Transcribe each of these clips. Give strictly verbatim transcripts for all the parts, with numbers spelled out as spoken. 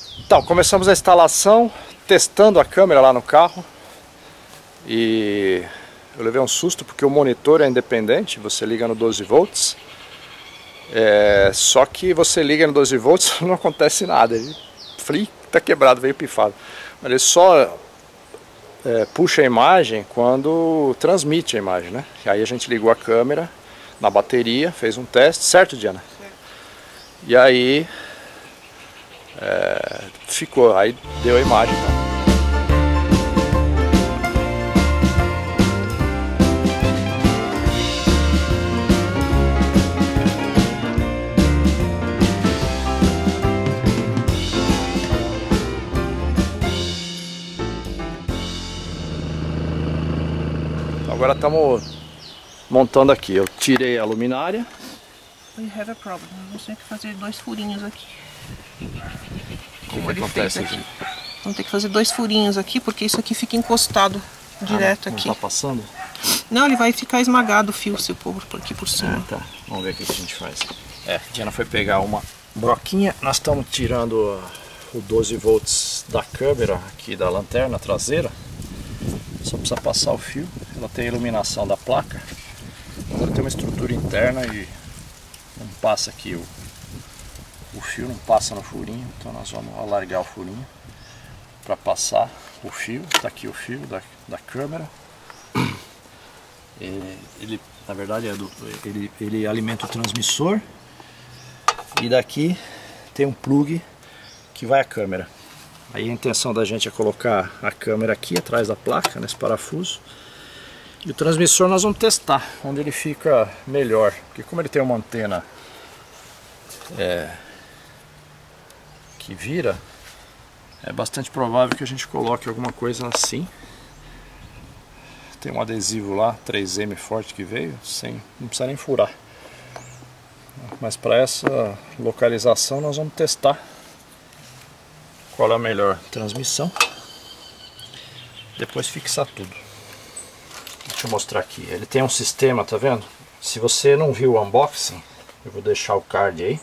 Então, começamos a instalação, testando a câmera lá no carro. E eu levei um susto porque o monitor é independente, você liga no doze volts. É, só que você liga no doze volts não acontece nada. Ele free, tá quebrado, veio pifado. Mas ele só é, puxa a imagem quando transmite a imagem, né? E aí a gente ligou a câmera na bateria, fez um teste, certo, Diana? Certo. E aí é, ficou, aí deu a imagem. Então. Agora estamos montando aqui. Eu tirei a luminária. We have a problem. Vamos ter que fazer dois furinhos aqui. Como, Como acontece aqui? aqui? Vamos ter que fazer dois furinhos aqui, porque isso aqui fica encostado ah, direto não, aqui. Não tá passando? Não, ele vai ficar esmagado o fio se pôr por aqui por cima. Ah, tá. Vamos ver o que a gente faz. É, a Diana foi pegar uma broquinha. Nós estamos tirando o doze volts da câmera aqui da lanterna traseira. Só precisa passar o fio. Ela tem a iluminação da placa. Agora tem uma estrutura interna e não passa aqui o, o fio, não passa no furinho. Então nós vamos alargar o furinho para passar o fio. Está aqui o fio da, da câmera. Ele, ele na verdade é do, ele, ele alimenta o transmissor. E daqui tem um plug que vai à câmera. Aí a intenção da gente é colocar a câmera aqui atrás da placa, nesse parafuso. E o transmissor nós vamos testar onde ele fica melhor. Porque como ele tem uma antena é, que vira, é bastante provável que a gente coloque alguma coisa assim. Tem um adesivo lá, três M forte que veio, sem, não precisa nem furar. Mas para essa localização nós vamos testar qual é a melhor transmissão, depois fixar tudo. Deixa eu mostrar aqui, ele tem um sistema, tá vendo? Se você não viu o unboxing, eu vou deixar o card aí.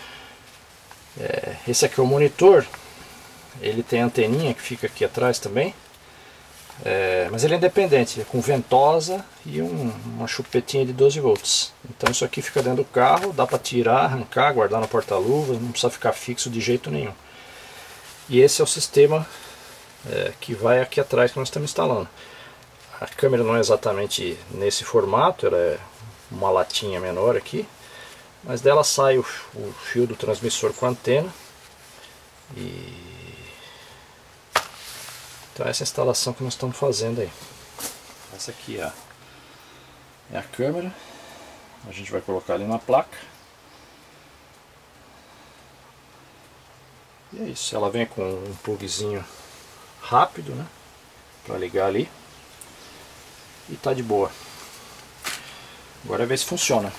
É, esse aqui é o monitor, ele tem anteninha que fica aqui atrás também, é, mas ele é independente, ele é com ventosa e um, uma chupetinha de doze volts. Então isso aqui fica dentro do carro, dá para tirar, arrancar, guardar na porta-luvas, não precisa ficar fixo de jeito nenhum. E esse é o sistema é, que vai aqui atrás que nós estamos instalando. A câmera não é exatamente nesse formato, ela é uma latinha menor aqui, mas dela sai o, o fio do transmissor com a antena. E então essa é a instalação que nós estamos fazendo aí. Essa aqui é a, é a câmera, a gente vai colocar ali na placa. E é isso, ela vem com um plugzinho rápido, né, para ligar ali, e tá de boa. Agora é ver se funciona.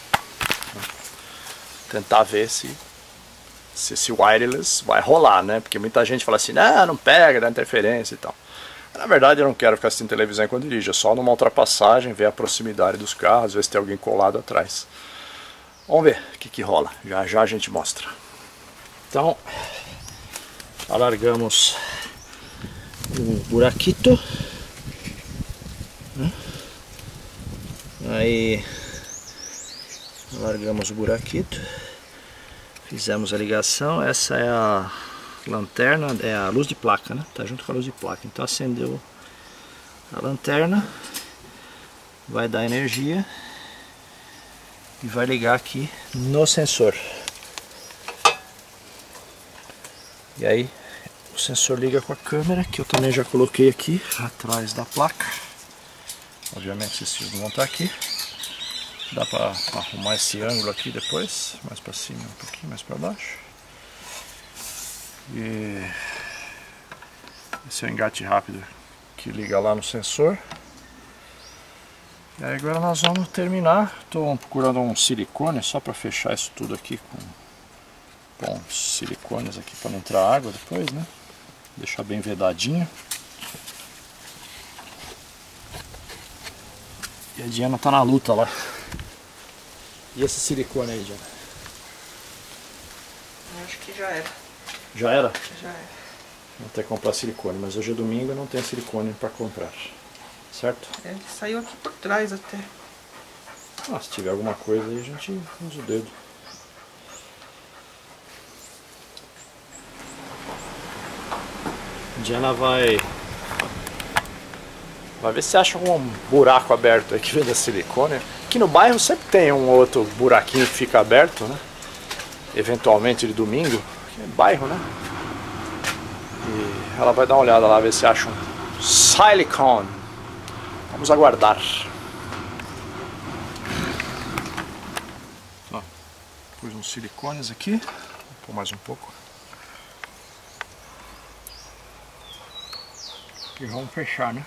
Tentar ver se, se esse wireless vai rolar, né, porque muita gente fala assim, não, não pega, dá interferência e tal. Na verdade eu não quero ficar assistindo televisão enquanto dirijo, é só numa ultrapassagem, ver a proximidade dos carros, ver se tem alguém colado atrás. Vamos ver o que que rola, já já a gente mostra. Então, alargamos o buraquito, aí alargamos o buraquito, fizemos a ligação. Essa é a lanterna, é a luz de placa, né? Tá junto com a luz de placa. Então acendeu a lanterna, vai dar energia e vai ligar aqui no sensor. E aí o sensor liga com a câmera, que eu também já coloquei aqui atrás da placa. Obviamente esses fios não vão estar aqui. Dá para arrumar esse ângulo aqui depois, mais para cima, um pouquinho mais para baixo. E esse é o engate rápido que liga lá no sensor. E aí agora nós vamos terminar. Estou procurando um silicone só para fechar isso tudo aqui com Bom, silicones aqui para não entrar água depois, né? Deixar bem vedadinho. E a Diana tá na luta lá. E esse silicone aí, Diana? Acho que já era. Já era? Já é. Vou até comprar silicone, mas hoje é domingo e não tem silicone para comprar. Certo? É, ele saiu aqui por trás até. Ah, se tiver alguma coisa aí a gente usa o dedo. Diana vai... Vai ver se acha um buraco aberto aí que vem da silicone. Aqui no bairro sempre tem um outro buraquinho que fica aberto, né? Eventualmente de domingo. É bairro, né? E ela vai dar uma olhada lá, ver se acha um silicone. Vamos aguardar. Ó, pus uns silicones aqui. Vou pôr mais um pouco. E vamos fechar, né?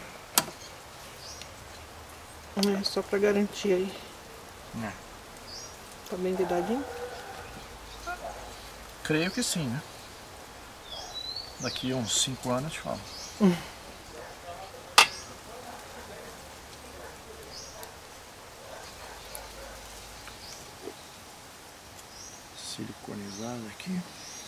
É, só pra garantir aí. É. Tá bem vedadinho? Creio que sim, né? Daqui a uns cinco anos eu te falo. Hum. Siliconizado aqui.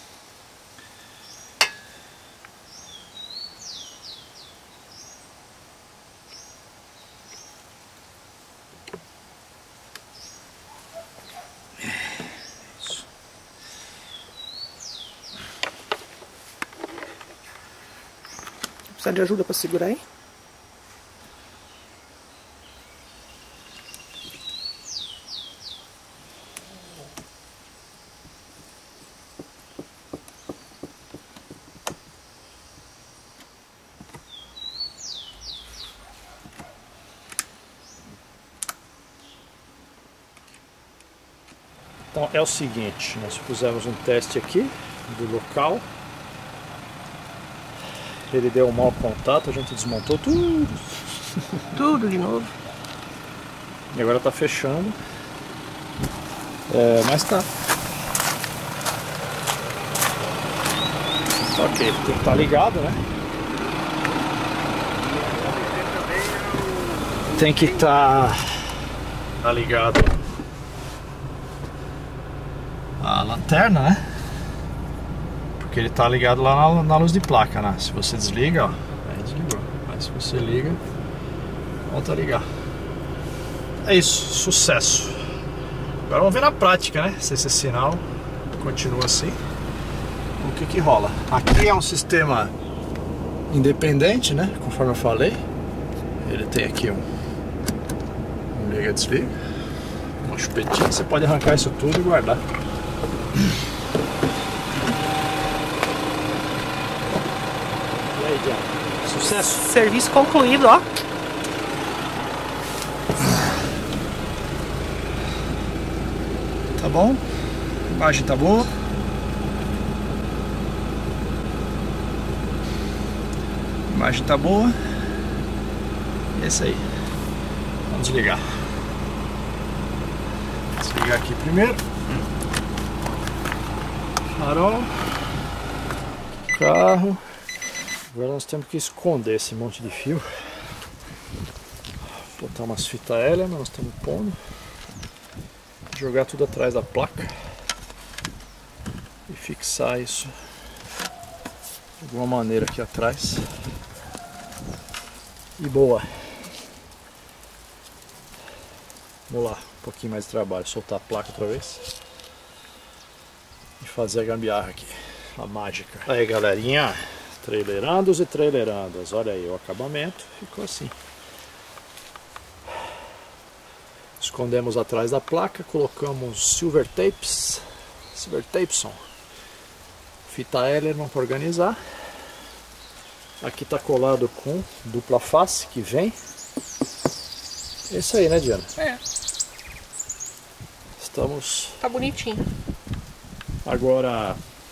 Precisa de ajuda pra segurar aí? Então é o seguinte, nós fizemos um teste aqui do local. Ele deu um mau contato, a gente desmontou tudo. Tudo de novo. E agora tá fechando. É, mas tá. Ok, tem que estar ligado, né? Tem que estar tá ligado a lanterna, né? Porque ele tá ligado lá na, na luz de placa, né? Se você desliga, ó, aí desligou. Mas se você liga, volta a ligar. É isso, sucesso. Agora vamos ver na prática, né? Se esse sinal continua assim, o que que rola. Aqui é um sistema independente, né? Conforme eu falei. Ele tem aqui um, um liga e desliga, uma chupetinha. Você pode arrancar isso tudo e guardar. E aí, Diana? Sucesso? Serviço concluído, ó. Tá bom? A imagem tá boa. A imagem tá boa. É isso aí. Vamos desligar. Desligar aqui primeiro. Farol. Carro. Agora nós temos que esconder esse monte de fio. Botar umas fitas L, nós estamos pondo. Jogar tudo atrás da placa. E fixar isso de alguma maneira aqui atrás. E boa. Vamos lá, um pouquinho mais de trabalho. Soltar a placa outra vez. E fazer a gambiarra aqui. A mágica. Aí, galerinha. Trailerandos e trailerandas. Olha aí o acabamento. Ficou assim. Escondemos atrás da placa. Colocamos silver tapes. Silver tapeson. Fita Ellerman para organizar. Aqui está colado com dupla face que vem. É isso aí, né, Diana? É. Estamos... Tá bonitinho. Agora,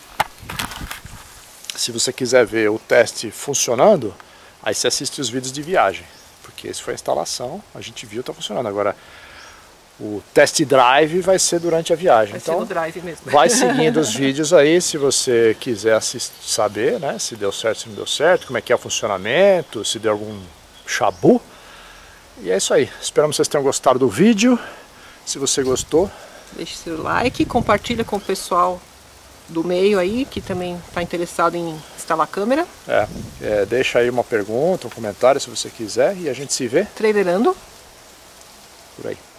se você quiser ver o teste funcionando, aí você assiste os vídeos de viagem. Porque esse foi a instalação, a gente viu, está funcionando. Agora, o test drive vai ser durante a viagem. Vai então, ser no drive mesmo. Vai seguindo os vídeos aí, se você quiser assistir, saber, né, se deu certo, se não deu certo, como é que é o funcionamento, se deu algum chabu. E é isso aí. Esperamos que vocês tenham gostado do vídeo. Se você gostou, deixe seu like, compartilha com o pessoal do meio aí, que também está interessado em instalar câmera. É, é, deixa aí uma pergunta, um comentário se você quiser e a gente se vê Trailerando. por aí.